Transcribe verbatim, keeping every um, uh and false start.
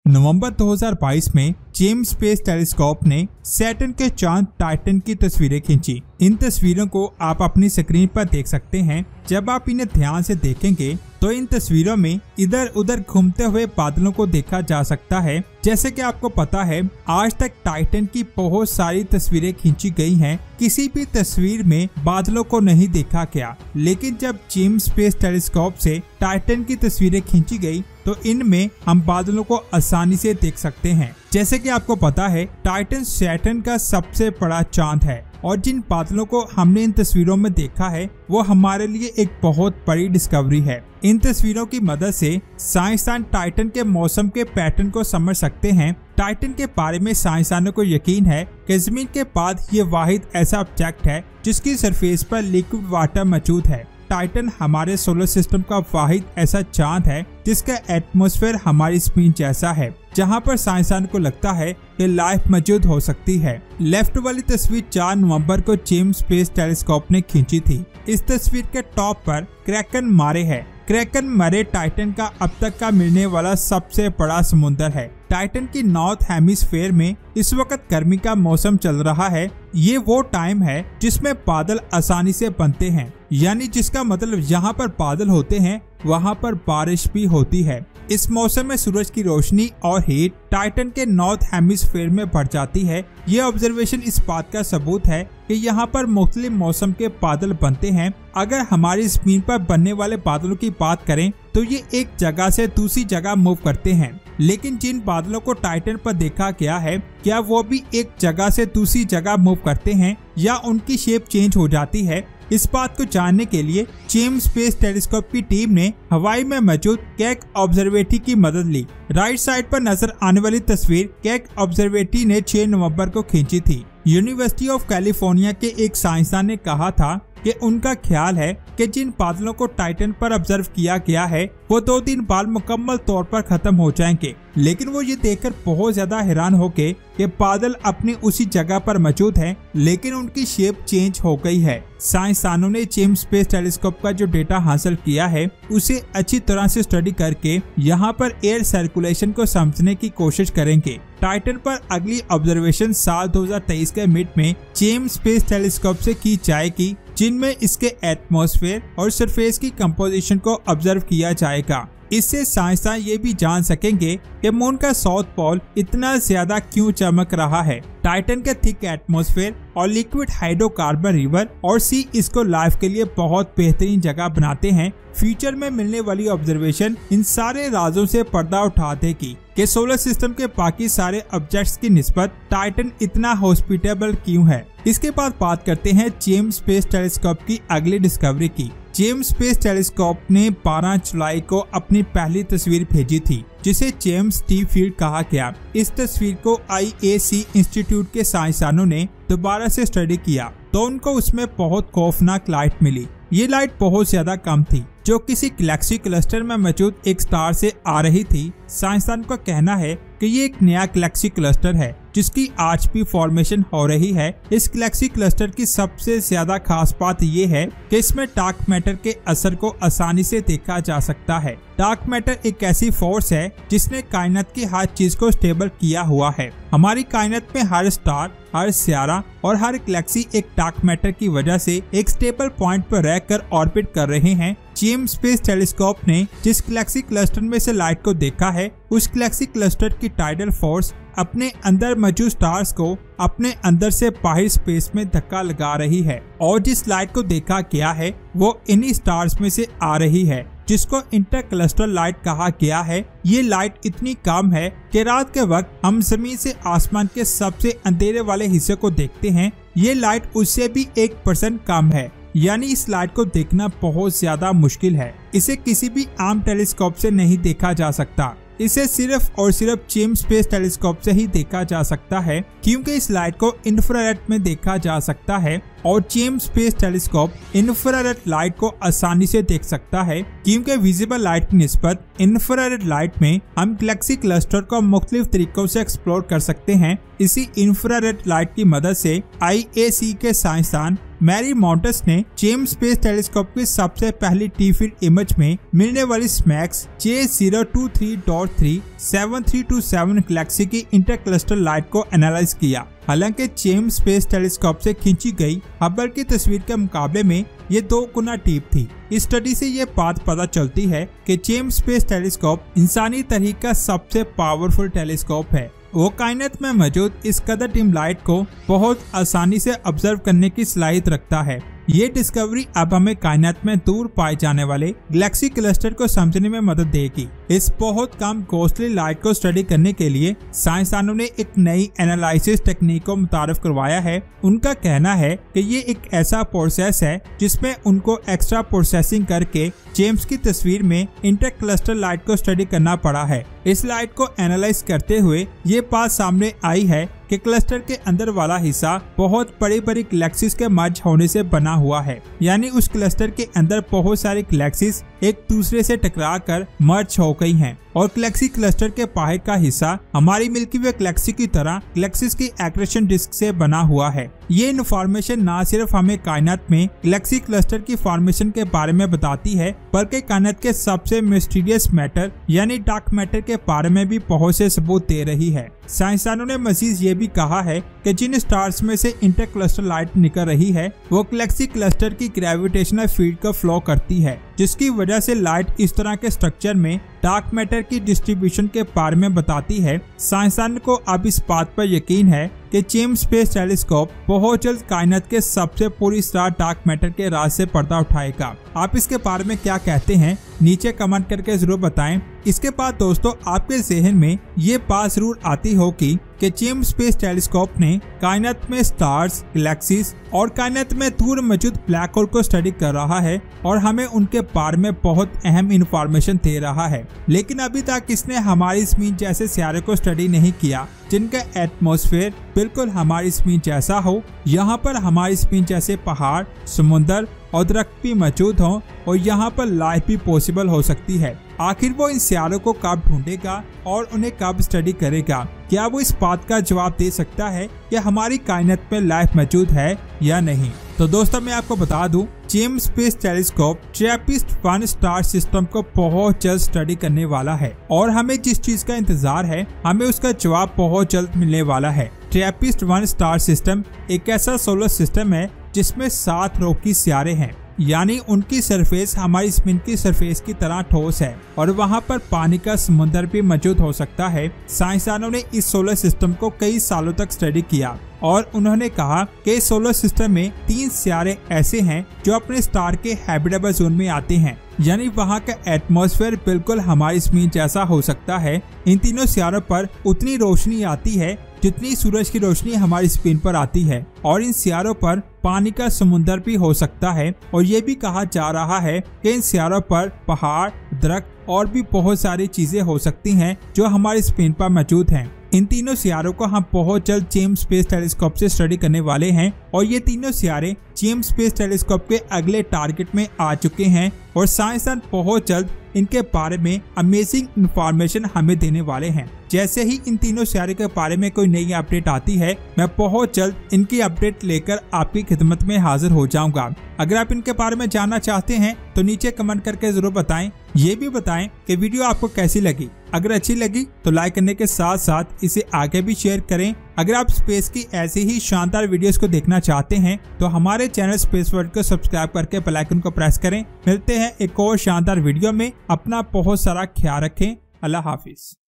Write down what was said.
नवंबर दो हज़ार बाईस में जेम्स स्पेस टेलीस्कोप ने सैटर्न के चांद टाइटन की तस्वीरें खींची। इन तस्वीरों को आप अपनी स्क्रीन पर देख सकते हैं। जब आप इन्हें ध्यान से देखेंगे तो इन तस्वीरों में इधर उधर घूमते हुए बादलों को देखा जा सकता है। जैसे कि आपको पता है, आज तक टाइटन की बहुत सारी तस्वीरें खींची गई हैं। किसी भी तस्वीर में बादलों को नहीं देखा गया, लेकिन जब जेम्स स्पेस टेलीस्कोप से टाइटन की तस्वीरें खींची गई तो इनमें हम बादलों को आसानी से देख सकते हैं। जैसे कि आपको पता है, टाइटन सैटर्न का सबसे बड़ा चांद है और जिन बादलों को हमने इन तस्वीरों में देखा है वो हमारे लिए एक बहुत बड़ी डिस्कवरी है। इन तस्वीरों की मदद से साइंसदान टाइटन के मौसम के पैटर्न को समझ सकते हैं। टाइटन के बारे में साइंसदानों को यकीन है कि जमीन के बाद ये वाहिद ऐसा ऑब्जेक्ट है जिसकी सरफेस पर लिक्विड वाटर मौजूद है। टाइटन हमारे सोलर सिस्टम का वाहिद ऐसा चांद है जिसका एटमॉस्फेयर हमारी जमीन जैसा है, जहां पर साइंसदान को लगता है कि लाइफ मौजूद हो सकती है। लेफ्ट वाली तस्वीर चार नवंबर को जेम्स स्पेस टेलीस्कोप ने खींची थी। इस तस्वीर के टॉप पर क्रैकन मारे है। क्रैकन मरे टाइटन का अब तक का मिलने वाला सबसे बड़ा समुद्र है। टाइटन की नॉर्थ हेमिस्फीयर में इस वक्त गर्मी का मौसम चल रहा है। ये वो टाइम है जिसमें बादल आसानी से बनते हैं, यानी जिसका मतलब यहाँ पर बादल होते हैं वहाँ पर बारिश भी होती है। इस मौसम में सूरज की रोशनी और हीट टाइटन के नॉर्थ हेमिस्फीयर में बढ़ जाती है। ये ऑब्जर्वेशन इस बात का सबूत है कि यहाँ पर मुख्तलिफ मौसम के बादल बनते हैं। अगर हमारी जमीन पर बनने वाले बादलों की बात करें तो ये एक जगह से दूसरी जगह मूव करते हैं, लेकिन जिन बादलों को टाइटन पर देखा गया है, क्या वो भी एक जगह से दूसरी जगह मूव करते हैं या उनकी शेप चेंज हो जाती है? इस बात को जानने के लिए जेम्स स्पेस टेलीस्कोप की टीम ने हवाई में मौजूद केक ऑब्जर्वेटरी की मदद ली। राइट साइड पर नजर आने वाली तस्वीर केक ऑब्जर्वेटरी ने छह नवंबर को खींची थी। यूनिवर्सिटी ऑफ कैलिफोर्निया के एक साइंसदान ने कहा था कि उनका ख्याल है कि जिन बादलों को टाइटन पर ऑब्जर्व किया गया है वो दो दिन बाद मुकम्मल तौर पर खत्म हो जाएंगे, लेकिन वो ये देखकर बहुत ज्यादा हैरान हो गए कि बादल अपनी उसी जगह पर मौजूद हैं, लेकिन उनकी शेप चेंज हो गई है। साइंसदानों ने जेम्स स्पेस टेलीस्कोप का जो डेटा हासिल किया है उसे अच्छी तरह से स्टडी करके यहाँ पर एयर सर्कुलेशन को समझने की कोशिश करेंगे। टाइटन पर अगली ऑब्जर्वेशन साल दो हज़ार तेईस के मिड में जेम्स स्पेस टेलीस्कोप से की जाएगी, जिनमें इसके एटमॉस्फेयर और सरफेस की कंपोजिशन को ऑब्जर्व किया जाएगा। इससे साइंसदान ये भी जान सकेंगे कि मून का साउथ पोल इतना ज्यादा क्यों चमक रहा है। टाइटन के थिक एटमॉस्फेयर और लिक्विड हाइड्रोकार्बन रिवर और सी इसको लाइफ के लिए बहुत बेहतरीन जगह बनाते हैं। फ्यूचर में मिलने वाली ऑब्जर्वेशन इन सारे राजों से पर्दा उठा देगी कि सोलर सिस्टम के बाकी सारे ऑब्जेक्ट्स की निस्बत टाइटन इतना हॉस्पिटेबल क्यों है। इसके बाद बात करते हैं जेम्स स्पेस टेलीस्कोप की अगली डिस्कवरी की। जेम्स स्पेस टेलीस्कोप ने बारह जुलाई को अपनी पहली तस्वीर भेजी थी, जिसे जेम्स डी फील्ड कहा गया। इस तस्वीर को आई ए सी इंस्टीट्यूट के साइंसदानों ने दोबारा से स्टडी किया तो उनको उसमें बहुत खौफनाक लाइट मिली। ये लाइट बहुत ज्यादा कम थी, जो किसी गैलेक्सी क्लस्टर में मौजूद एक स्टार से आ रही थी। साइंसदान का कहना है कि ये एक नया गैलेक्सी क्लस्टर है जिसकी आज भी फॉर्मेशन हो रही है। इस गैलेक्सी क्लस्टर की सबसे ज्यादा खास बात ये है कि इसमें डार्क मैटर के असर को आसानी से देखा जा सकता है। डार्क मैटर एक ऐसी फोर्स है जिसने कायनात की हर चीज को स्टेबल किया हुआ है। हमारी कायनात में हर स्टार, हर सियारा और हर गैलेक्सी एक डार्क मैटर की वजह से एक स्टेबल पॉइंट पर रहकर ऑर्बिट कर रहे हैं। जेम्स स्पेस टेलीस्कोप ने जिस गैलेक्सी क्लस्टर में से लाइट को देखा है, उस गैलेक्सी क्लस्टर की टाइडल फोर्स अपने अंदर मौजूद स्टार्स को अपने अंदर से बाहर स्पेस में धक्का लगा रही है, और जिस लाइट को देखा गया है वो इन्हीं स्टार्स में से आ रही है, जिसको इंटरक्लस्टर लाइट कहा गया है। ये लाइट इतनी कम है कि रात के वक्त हम जमीन से आसमान के सबसे अंधेरे वाले हिस्से को देखते हैं। ये लाइट उससे भी एक परसेंट कम है, यानी इस लाइट को देखना बहुत ज्यादा मुश्किल है। इसे किसी भी आम टेलीस्कोप से नहीं देखा जा सकता। इसे सिर्फ और सिर्फ जेम्स स्पेस टेलीस्कोप से ही देखा जा सकता है, क्योंकि इस लाइट को इंफ्रारेड में देखा जा सकता है और James Space Telescope infrared light को आसानी से देख सकता है, क्योंकि विजिबल लाइट की निस्बत इंफ्रारेड लाइट में हम गैलेक्सी क्लस्टर को मुख्तलिफ तरीकों से एक्सप्लोर कर सकते हैं। इसी इंफ्रारेड लाइट की मदद से आई ए सी के साइंसदान मैरी मॉन्टस ने जेम्स स्पेस टेलीस्कोप की सबसे पहली टी फील्ड इमेज में मिलने वाली SMACS J zero two three dot three seven three two seven galaxy की इंटरक्लस्टर लाइट को एनालाइज किया। हालांकि जेम्स स्पेस टेलीस्कोप से खींची गई हबल की तस्वीर के मुकाबले में ये दो गुना डीप थी। इस स्टडी से ये बात पता चलती है कि जेम्स स्पेस टेलीस्कोप इंसानी तरीके का सबसे पावरफुल टेलीस्कोप है। वो कायनात में मौजूद इस कदर डिम लाइट को बहुत आसानी से ऑब्जर्व करने की सलाहियत रखता है। ये डिस्कवरी अब हमें कायनात में दूर पाए जाने वाले गैलेक्सी क्लस्टर को समझने में मदद देगी। इस बहुत कम कॉस्टली लाइट को स्टडी करने के लिए साइंसदानों ने एक नई एनालिसिस टेक्निक को मुतारफ करवाया है। उनका कहना है कि ये एक ऐसा प्रोसेस है जिसमें उनको एक्स्ट्रा प्रोसेसिंग करके जेम्स की तस्वीर में इंटरक्लस्टर लाइट को स्टडी करना पड़ा है। इस लाइट को एनालाइज करते हुए ये बात सामने आई है कि क्लस्टर के अंदर वाला हिस्सा बहुत बड़ी बड़ी गैलेक्सीज के मर्ज होने से बना हुआ है, यानी उस क्लस्टर के अंदर बहुत सारी गैलेक्सीज एक दूसरे से टकरा कर मर्ज हो गई हैं और गैलेक्सी क्लस्टर के बाहर का हिस्सा हमारी मिल्की वे गैलेक्सी की तरह गैलेक्सीज की एक्रेशन डिस्क से बना हुआ है। ये इन्फॉर्मेशन न सिर्फ हमें कायनात में गैलेक्सी क्लस्टर की फॉर्मेशन के बारे में बताती है, बल्कि कायनात के सबसे मिस्टीरियस मैटर यानी डार्क मैटर के बारे में भी बहुत से सबूत दे रही है। साइंसदानों ने मजीद ये भी कहा है कि जिन स्टार्स में से इंटरक्लस्टर लाइट निकल रही है वो गैलेक्सी क्लस्टर की ग्रेविटेशनल फील्ड को फ्लो करती है, जिसकी वजह से लाइट इस तरह के स्ट्रक्चर में डार्क मैटर की डिस्ट्रीब्यूशन के बारे में बताती है। साइंसदान को अब इस बात पर यकीन है कि जेम्स स्पेस टेलीस्कोप बहुत जल्द कायनात के सबसे पूरी स्टार डार्क मैटर के राज से पर्दा उठाएगा। आप इसके बारे में क्या कहते हैं नीचे कमेंट करके जरूर बताएं। इसके बाद दोस्तों आपके जहन में ये बात जरूर आती होगी कि जेम्स स्पेस टेलीस्कोप ने कायनात में स्टार्स, गैलेक्सीज और कायनात में दूर मौजूद ब्लैक होल को स्टडी कर रहा है और हमें उनके बारे में बहुत अहम इंफॉर्मेशन दे रहा है। लेकिन अभी तक इसने हमारी ज़मीन जैसे सितारे को स्टडी नहीं किया जिनका एटमॉस्फेयर बिल्कुल हमारी ज़मीन जैसा हो। यहाँ पर हमारी ज़मीन जैसे पहाड़, समुंदर और दरख्त भी मौजूद हों और यहाँ पर लाइफ भी पॉसिबल हो सकती है। आखिर वो इन सितारों को कब ढूंढेगा और उन्हें कब स्टडी करेगा? क्या वो इस बात का जवाब दे सकता है कि हमारी कायनात में लाइफ मौजूद है या नहीं? तो दोस्तों मैं आपको बता दूं, James Space Telescope TRAPPIST one star system को बहुत जल्द स्टडी करने वाला है और हमें जिस चीज का इंतजार है हमें उसका जवाब बहुत जल्द मिलने वाला है। ट्रैपिस्ट वन स्टार सिस्टम एक ऐसा सोलर सिस्टम है जिसमें सात रोकी सितारे हैं, यानी उनकी सरफेस हमारी ज़मीन की सरफेस की तरह ठोस है और वहाँ पर पानी का समुद्र भी मौजूद हो सकता है। साइंसदानों ने इस सोलर सिस्टम को कई सालों तक स्टडी किया और उन्होंने कहा कि इस सोलर सिस्टम में तीन सितारे ऐसे हैं जो अपने स्टार के हैबिटेबल जोन में आते हैं, यानी वहाँ का एटमॉस्फेयर बिल्कुल हमारी ज़मीन जैसा हो सकता है। इन तीनों सितारों पर उतनी रोशनी आती है जितनी सूरज की रोशनी हमारी ज़मीन पर आती है और इन सितारों पर पानी का समुद्र भी हो सकता है और ये भी कहा जा रहा है कि इन सितारों पर पहाड़, दरख्त और भी बहुत सारी चीजें हो सकती हैं जो हमारी ज़मीन पर मौजूद हैं। इन तीनों सितारों को हम बहुत जल्द जेम्स स्पेस टेलीस्कोप से स्टडी करने वाले हैं और ये तीनों सितारे जेम्स स्पेस टेलीस्कोप के अगले टारगेट में आ चुके हैं और साइंसदान बहुत जल्द इनके बारे में अमेजिंग इंफॉर्मेशन हमें देने वाले हैं। जैसे ही इन तीनों सितारे के बारे में कोई नई अपडेट आती है मैं बहुत जल्द इनकी अपडेट लेकर आपकी खिदमत में हाजिर हो जाऊंगा। अगर आप इनके बारे में जानना चाहते हैं तो नीचे कमेंट करके जरूर बताएं। ये भी बताएं कि वीडियो आपको कैसी लगी। अगर अच्छी लगी तो लाइक करने के साथ साथ इसे आगे भी शेयर करें। अगर आप स्पेस की ऐसी ही शानदार वीडियोस को देखना चाहते हैं तो हमारे चैनल स्पेस वर्ल्ड को सब्सक्राइब करके बेल आइकन को प्रेस करें। मिलते हैं एक और शानदार वीडियो में। अपना बहुत सारा ख्याल रखें। अल्लाह हाफिज।